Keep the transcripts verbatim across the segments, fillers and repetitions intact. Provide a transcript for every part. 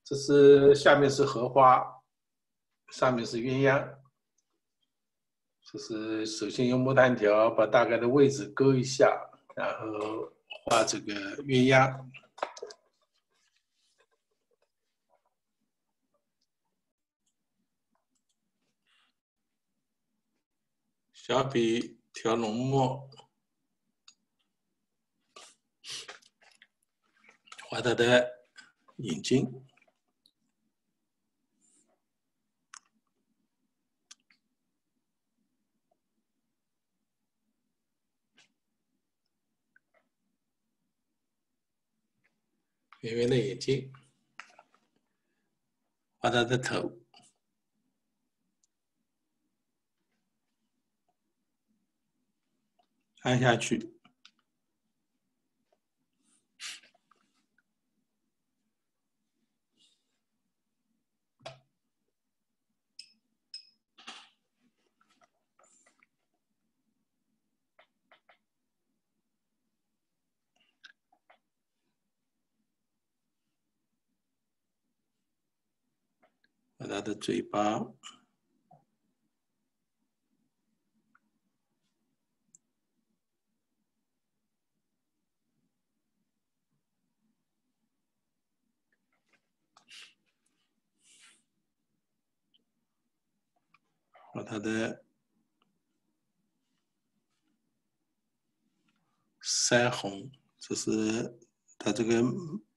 这是下面是荷花，上面是鸳鸯。这是首先用木炭条把大概的位置勾一下，然后画这个鸳鸯。小笔调浓墨，画它的眼睛。圆圆的眼睛，画它的头，按下去，画它的嘴巴。画它的腮红，这是它这个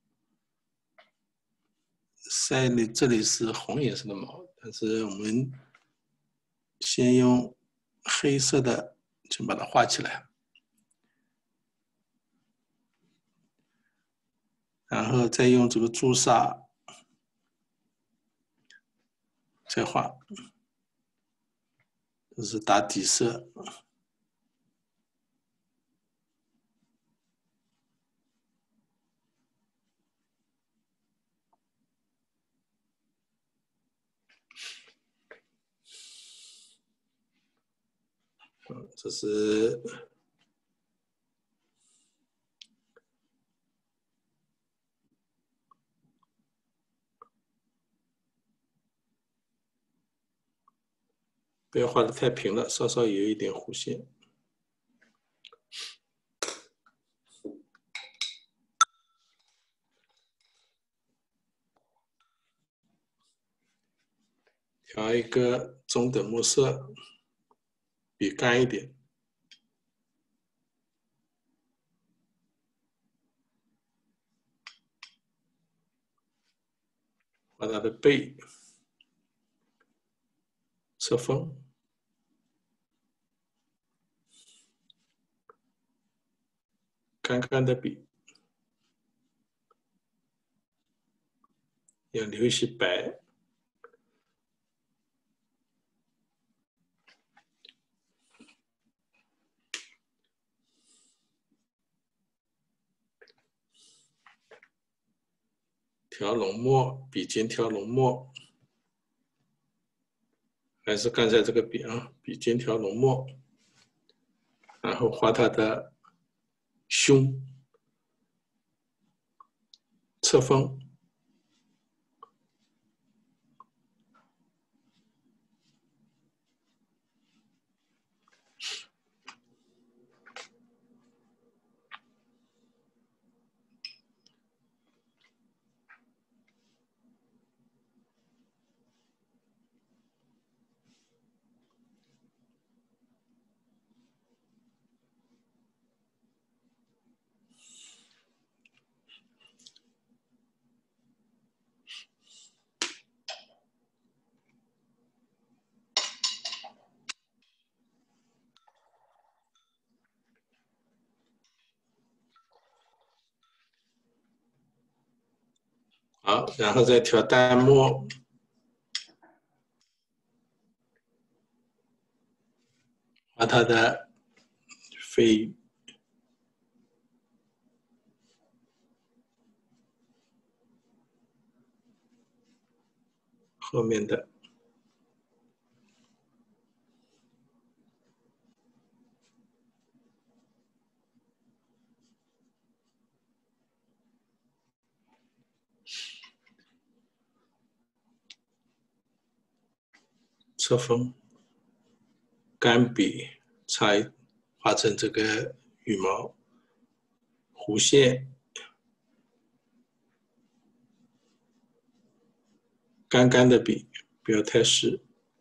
腮里这里是红颜色的毛，但是我们先用黑色的就把它画起来，然后再用这个朱砂再画，这是打底色。这是不要画得太平了，稍稍有一点弧线。调一个中等墨色，笔干一点。画它的背、侧锋，干干的笔，要留一些白。调浓墨，笔尖调浓墨，还是刚才这个笔啊，笔尖调浓墨，然后画它的胸、侧锋。好，然后再调淡墨，画它的飞后面的。 侧锋，干笔擦画成这个羽毛弧线，干干的笔，不要太湿。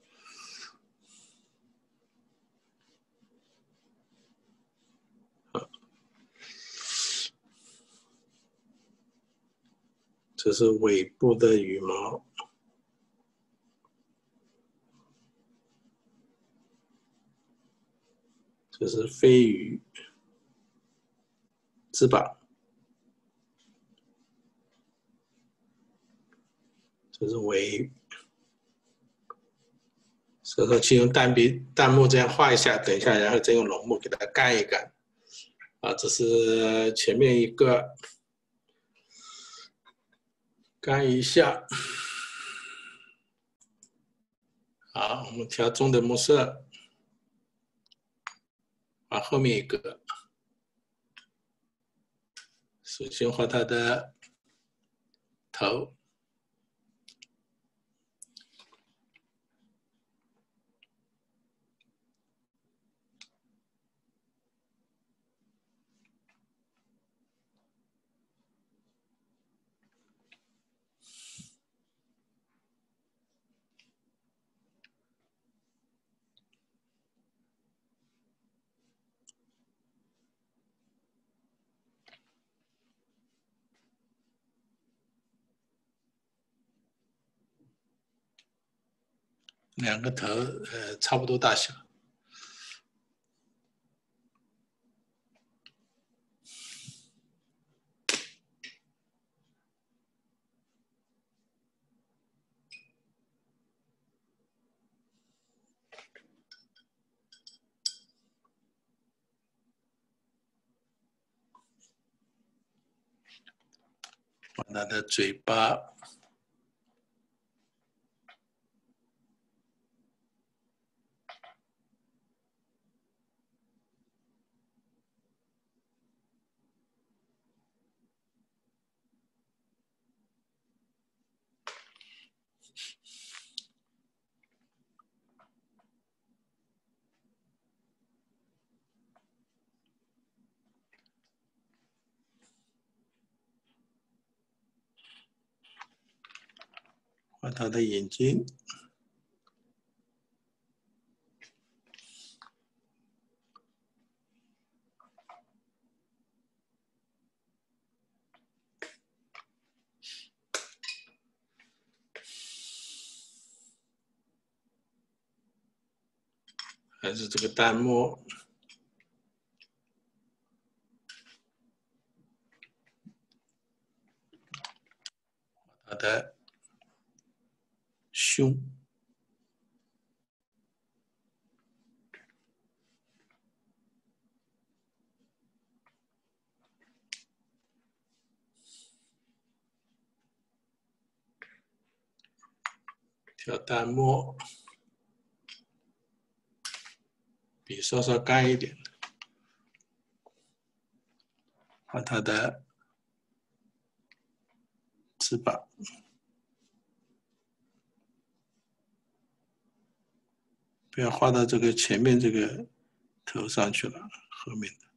这是尾部的羽毛，这是飞羽翅膀，这是尾。所以说，请用淡笔、淡墨这样画一下，等一下，然后再用浓墨给它干一干。啊，这是前面一个，干一下。好，我们调中等墨色，啊，后面一个，首先画它的头。两个头呃差不多大小，把它的嘴巴。画它的眼睛，还是这个淡墨，它的胸。调淡墨，笔稍稍干一点，画它的翅膀，不要画到这个前面这个头上去了，后面的。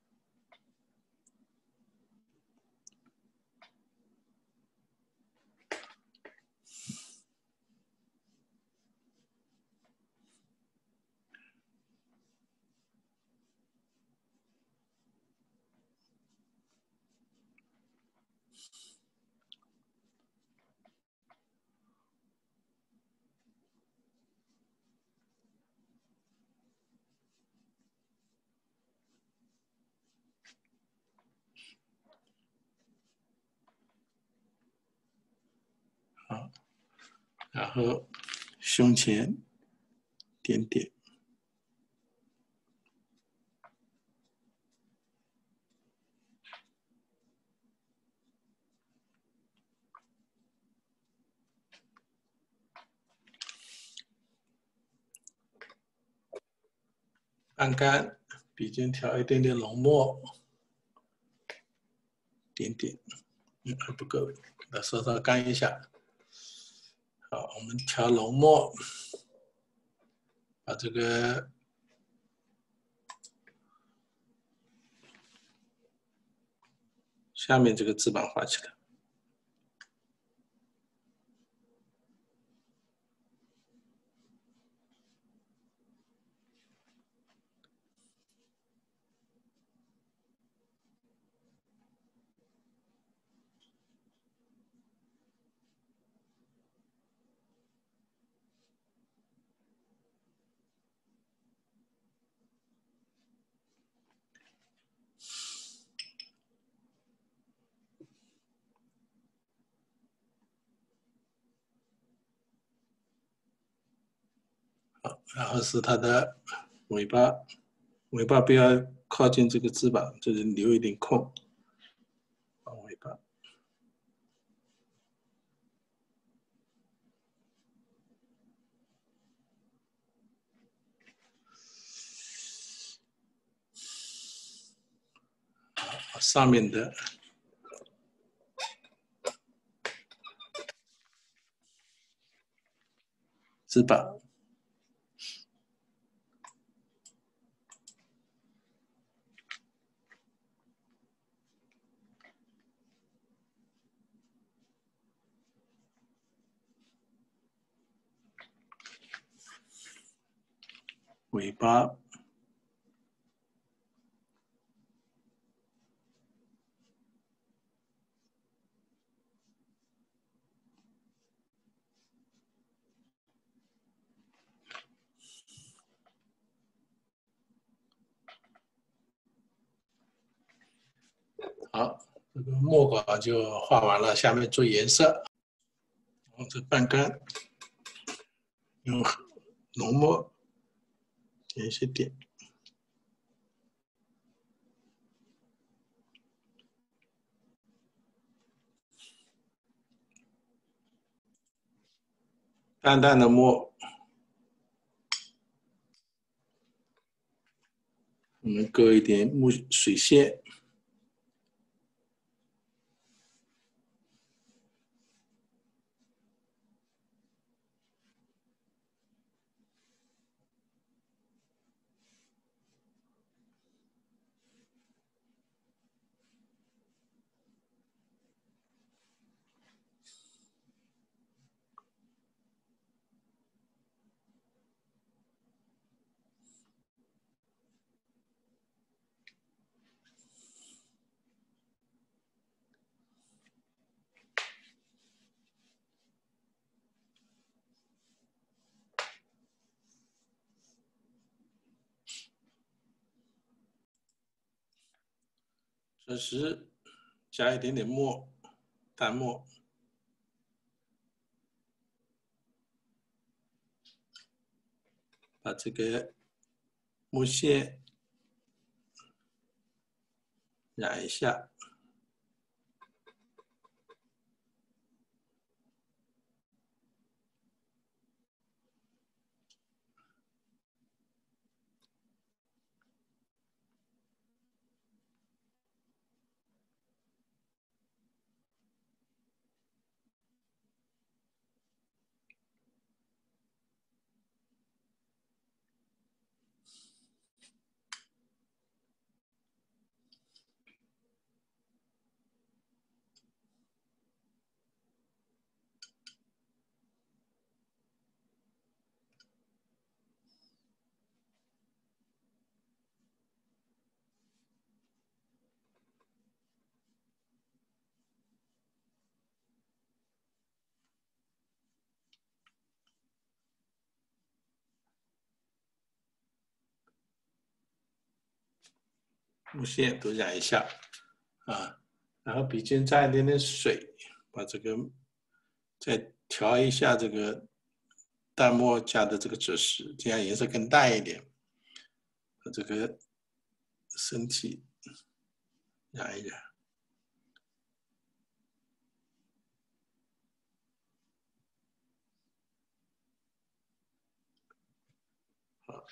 好，然后胸前点点，按干，笔尖调一点点浓墨，点点，嗯，还不够，给它稍稍干一下。好，我们调浓墨。 把这个下面这个翅膀画起来。然后是它的尾巴，尾巴不要靠近这个翅膀，就是留一点空，尾巴。上面的翅膀。尾巴，好，这个墨稿就画完了，下面做颜色，用这半干，用浓墨点一些点。淡淡的墨，我们勾一点木水线。这时加一点点墨，淡墨，把这个墨线染一下。木线都染一下啊，然后笔尖沾一点点水，把这个再调一下这个淡墨加的这个赭石，这样颜色更淡一点。把这个身体染一染。好。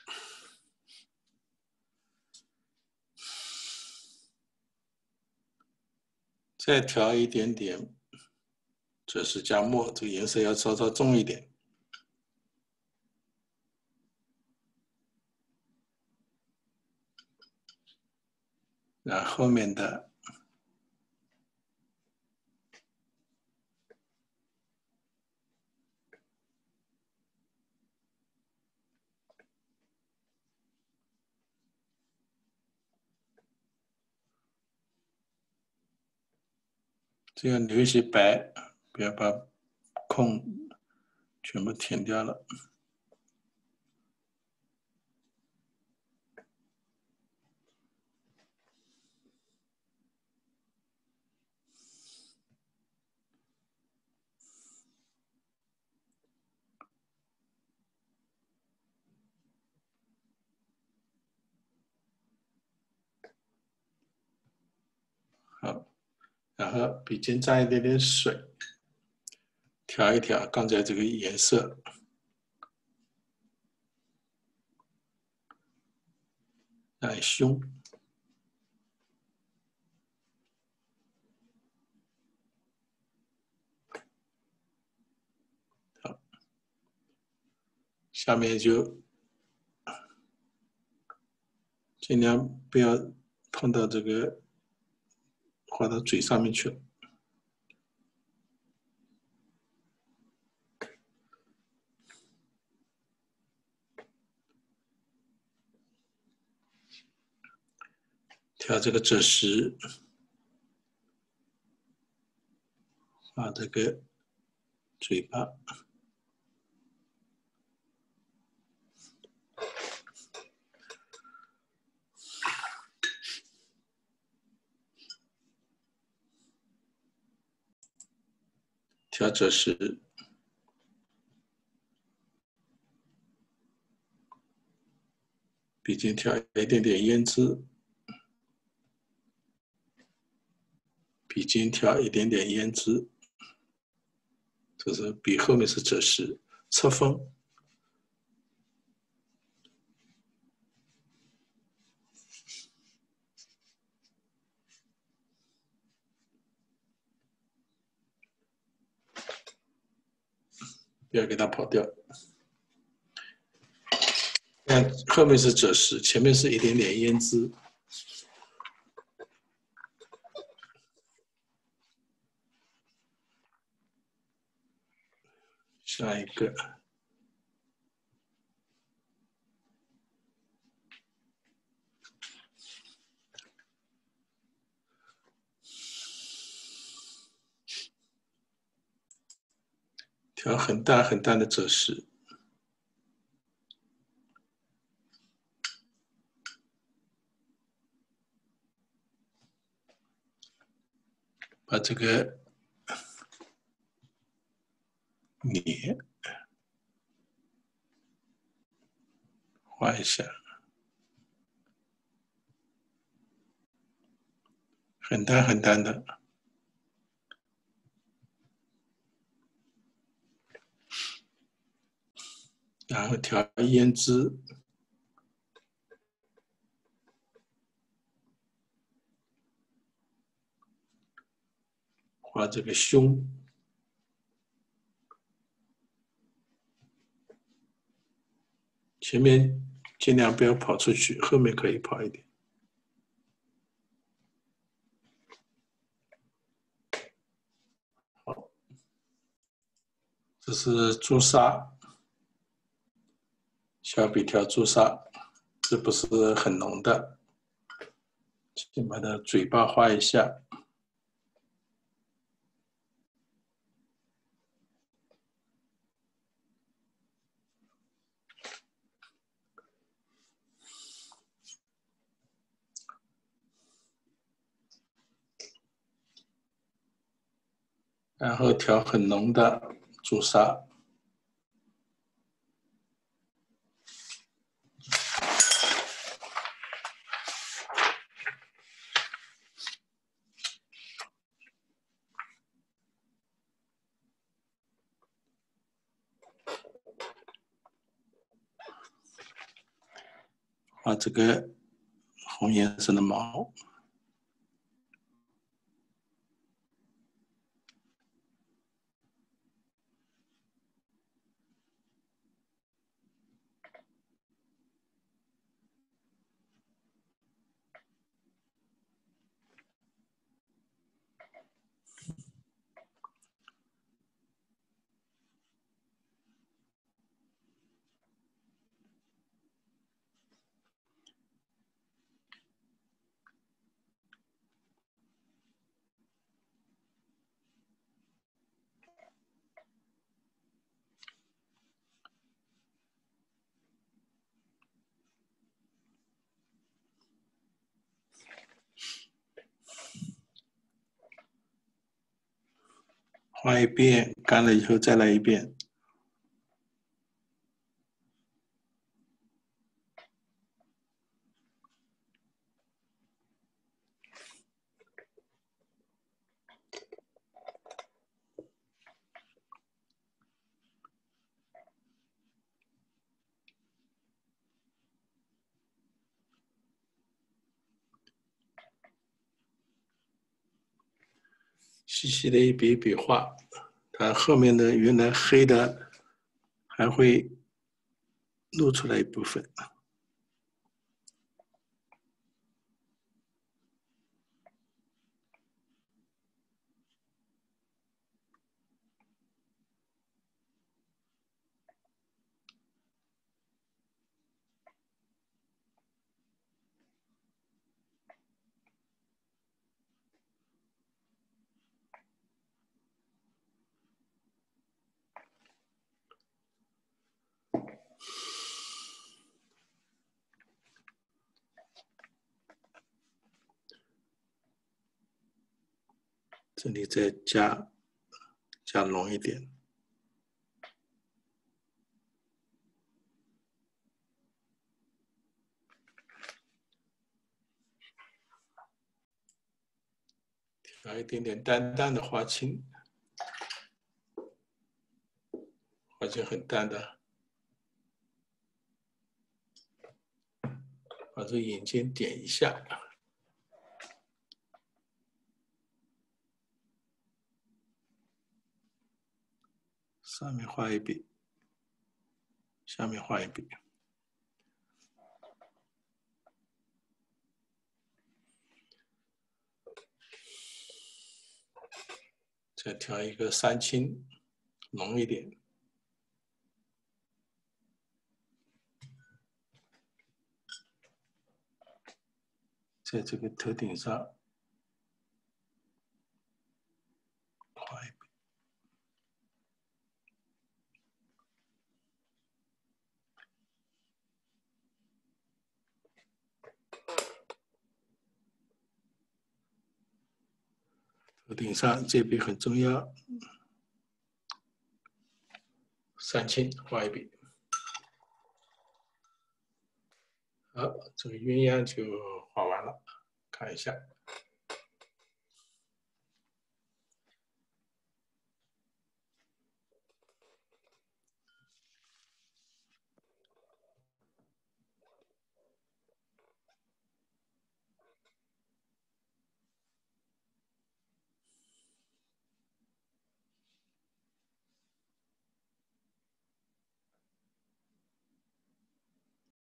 再调一点点赭石加墨，这个颜色要稍稍重一点。 然后后面的只要留一些白，不要把空全部填掉了。好，然后笔尖沾一点点水，调一调刚才这个颜色。来凶，好，下面就尽量不要碰到这个画到嘴上面去了。调这个赭石，画这个嘴巴。调赭石，笔尖调一点点胭脂，笔尖调一点点胭脂，这是笔后面是赭石，侧锋。不要给它跑掉。看后面是赭石，前面是一点点胭脂。下一个，调很淡很淡的赭石。把这个脸画一下，很淡很淡的，然后调胭脂，画这个胸。前面尽量不要跑出去，后面可以跑一点。好，这是朱砂，小笔调朱砂，这不是很浓的，先把它嘴巴画一下。然后调很浓的朱砂，画这个红颜色的毛。 画一遍，干了以后再来一遍。细细的一笔一笔画，它后面的原来黑的还会露出来一部分。这里再加加浓一点。调一点点淡淡的花青，花青很淡的，把这眼睛点一下。上面画一笔，下面画一笔，再调一个三青，浓一点。在这个头顶上画一笔。头顶上这笔很重要，三青画一笔。好，这个鸳鸯就画完了，看一下。